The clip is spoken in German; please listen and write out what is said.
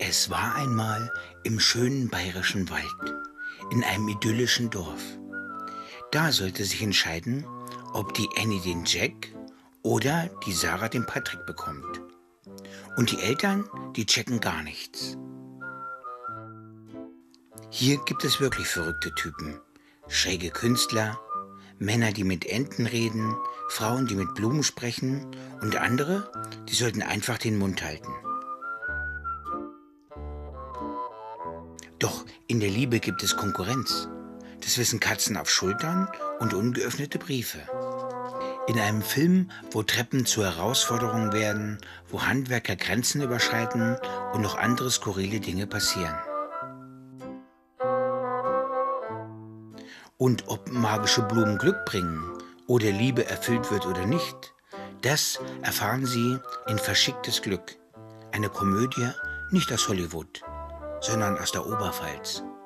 Es war einmal im schönen bayerischen Wald, in einem idyllischen Dorf. Da sollte sich entscheiden, ob die Annie den Jack oder die Sarah den Patrick bekommt. Und die Eltern, die checken gar nichts. Hier gibt es wirklich verrückte Typen. Schräge Künstler, Männer, die mit Enten reden, Frauen, die mit Blumen sprechen und andere, die sollten einfach den Mund halten. Doch in der Liebe gibt es Konkurrenz. Das wissen Katzen auf Schultern und ungeöffnete Briefe. In einem Film, wo Treppen zu Herausforderungen werden, wo Handwerker Grenzen überschreiten und noch andere skurrile Dinge passieren. Und ob magische Blumen Glück bringen oder Liebe erfüllt wird oder nicht, das erfahren Sie in Verschicktes Glück. Eine Komödie nicht aus Hollywood, sondern aus der Oberpfalz.